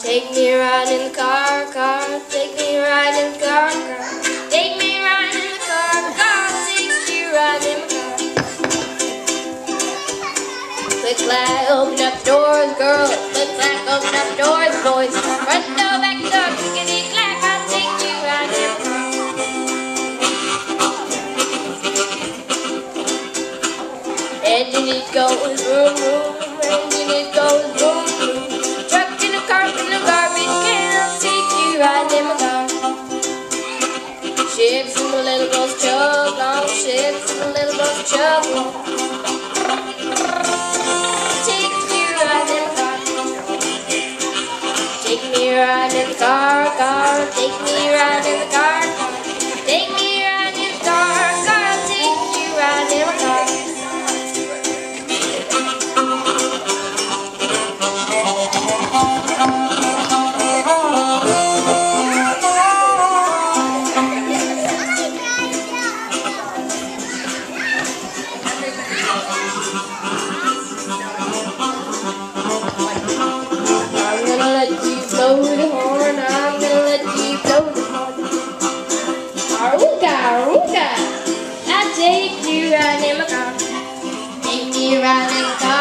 Take me ride in the car, car. Take me ride in the car, car. Take me ride in the car, car. Take you ride in the car. Click clack, open up doors, girls. Click clack, open up doors, boys. Front door, back door, clickety clack. I'll take you ride in the car. Engine it goes boom boom. Engine it goes boom boom. Truck in the car from the garbage can. I'll take you ride in my car. Ships and the little boats chug long. Ships and the little boats chug long. Take you ride in my car. Take me ride in the car, car. Take me ride in the car, car. Take me ride in the car, car. Take you ride in my car. Blow the horn, I'm gonna let you blow the horn. Aruga, aruga, I'll take you right in my car. Take you right in the car.